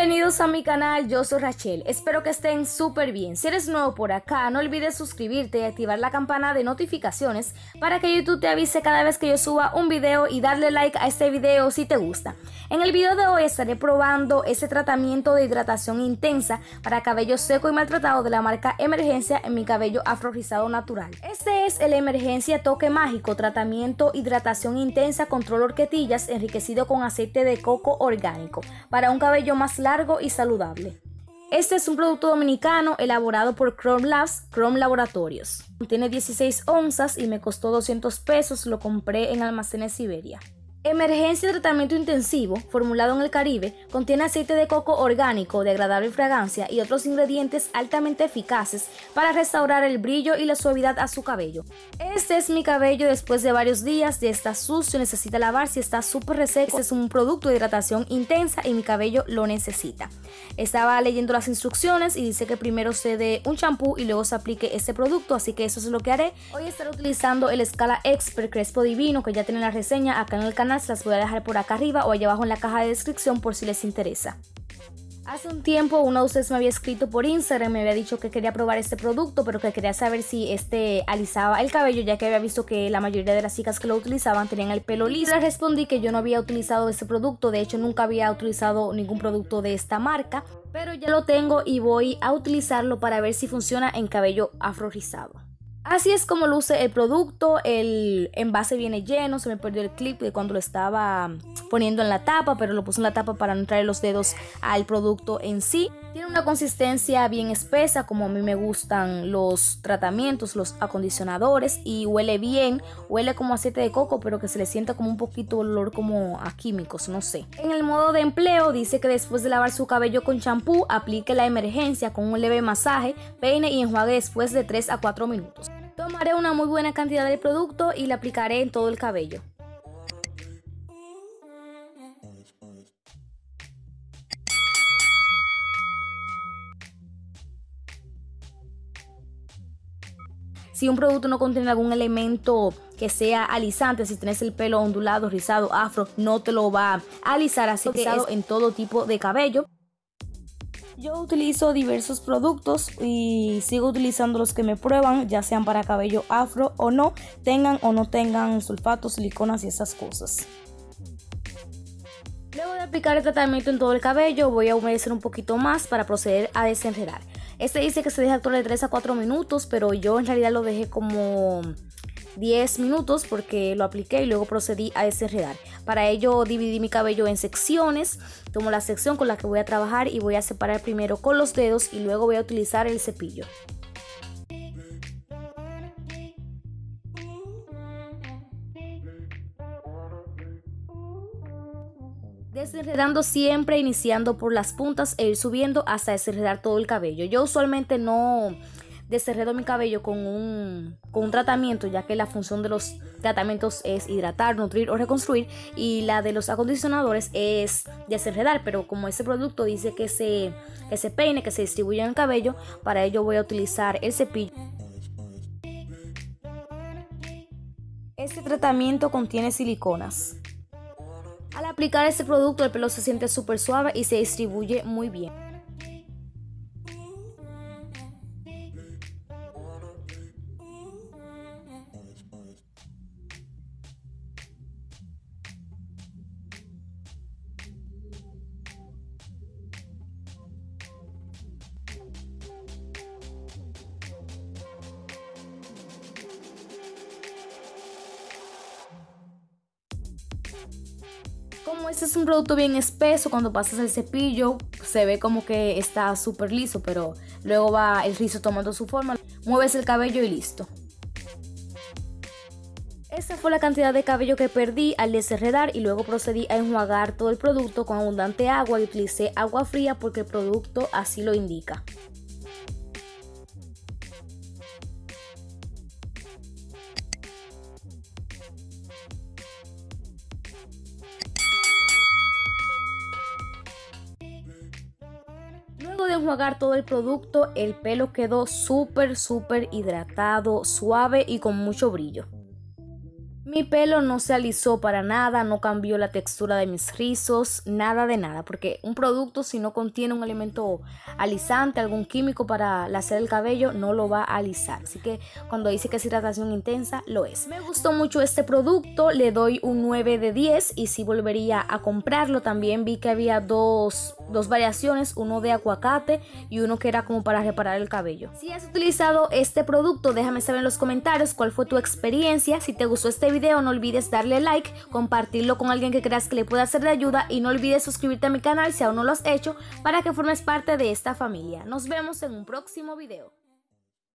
Bienvenidos a mi canal, yo soy Rachel, espero que estén súper bien. Si eres nuevo por acá, no olvides suscribirte y activar la campana de notificaciones para que YouTube te avise cada vez que yo suba un video y darle like a este video si te gusta. En el video de hoy estaré probando ese tratamiento de hidratación intensa para cabello seco y maltratado de la marca Emergencia en mi cabello afro rizado natural. Este es el Emergencia Toque Mágico, tratamiento hidratación intensa control horquetillas enriquecido con aceite de coco orgánico para un cabello más largo y saludable. Este es un producto dominicano elaborado por Chrome Labs, Chrome Laboratorios. Tiene 16 onzas y me costó 200 pesos, lo compré en Almacenes Siberia. Emergencia Tratamiento Intensivo, formulado en el Caribe, contiene aceite de coco orgánico de agradable fragancia y otros ingredientes altamente eficaces para restaurar el brillo y la suavidad a su cabello. Este es mi cabello después de varios días, ya está sucio, necesita lavarse, está súper reseco. Este es un producto de hidratación intensa y mi cabello lo necesita. Estaba leyendo las instrucciones y dice que primero se dé un champú y luego se aplique este producto, así que eso es lo que haré. Hoy estaré utilizando el Scala Expert Crespo Divino, que ya tiene la reseña acá en el canal. Se las voy a dejar por acá arriba o allá abajo en la caja de descripción por si les interesa. Hace un tiempo uno de ustedes me había escrito por Instagram, me había dicho que quería probar este producto, pero que quería saber si alisaba el cabello, ya que había visto que la mayoría de las chicas que lo utilizaban tenían el pelo liso. Le respondí que yo no había utilizado ese producto, de hecho nunca había utilizado ningún producto de esta marca, pero ya lo tengo y voy a utilizarlo para ver si funciona en cabello afro rizado. Así es como luce el producto, el envase viene lleno, se me perdió el clip de cuando lo estaba poniendo en la tapa, pero lo puse en la tapa para no entrar los dedos al producto en sí. Tiene una consistencia bien espesa, como a mí me gustan los tratamientos, los acondicionadores, y huele bien, huele como aceite de coco, pero que se le sienta como un poquito olor como a químicos, no sé. En el modo de empleo dice que después de lavar su cabello con champú, aplique la Emergencia con un leve masaje, peine y enjuague después de 3 a 4 minutos. Tomaré una muy buena cantidad del producto y la aplicaré en todo el cabello. Si un producto no contiene algún elemento que sea alisante, si tienes el pelo ondulado, rizado, afro, no te lo va a alisar, así que es en todo tipo de cabello. Yo utilizo diversos productos y sigo utilizando los que me prueban, ya sean para cabello afro o no, tengan o no tengan sulfatos, siliconas y esas cosas. Luego de aplicar el tratamiento en todo el cabello, voy a humedecer un poquito más para proceder a desenredar. Este dice que se deja actuar de 3 a 4 minutos, pero yo en realidad lo dejé como 10 minutos porque lo apliqué y luego procedí a desenredar. Para ello dividí mi cabello en secciones, tomo la sección con la que voy a trabajar y voy a separar primero con los dedos y luego voy a utilizar el cepillo. Desenredando siempre, iniciando por las puntas e ir subiendo hasta desenredar todo el cabello. Yo usualmente no desenredo mi cabello con un tratamiento, ya que la función de los tratamientos es hidratar, nutrir o reconstruir, y la de los acondicionadores es desenredar, pero como este producto dice que se peine, que se distribuya en el cabello, para ello voy a utilizar el cepillo. Este tratamiento contiene siliconas. Al aplicar este producto el pelo se siente súper suave y se distribuye muy bien. Como este es un producto bien espeso, cuando pasas el cepillo se ve como que está súper liso, pero luego va el rizo tomando su forma, mueves el cabello y listo. Esta fue la cantidad de cabello que perdí al desenredar y luego procedí a enjuagar todo el producto con abundante agua y utilicé agua fría porque el producto así lo indica. Luego de enjuagar todo el producto, el pelo quedó súper hidratado, suave y con mucho brillo. Mi pelo no se alisó para nada, no cambió la textura de mis rizos, nada de nada, porque un producto si no contiene un elemento alisante, algún químico para lacer el cabello, no lo va a alisar. Así que cuando dice que es hidratación intensa, lo es. Me gustó mucho este producto, le doy un 9 de 10 y sí volvería a comprarlo. También vi que había dos variaciones, uno de aguacate y uno que era como para reparar el cabello. Si has utilizado este producto, déjame saber en los comentarios cuál fue tu experiencia. Si te gustó este video, no olvides darle like, compartirlo con alguien que creas que le pueda ser de ayuda y no olvides suscribirte a mi canal si aún no lo has hecho para que formes parte de esta familia. Nos vemos en un próximo video.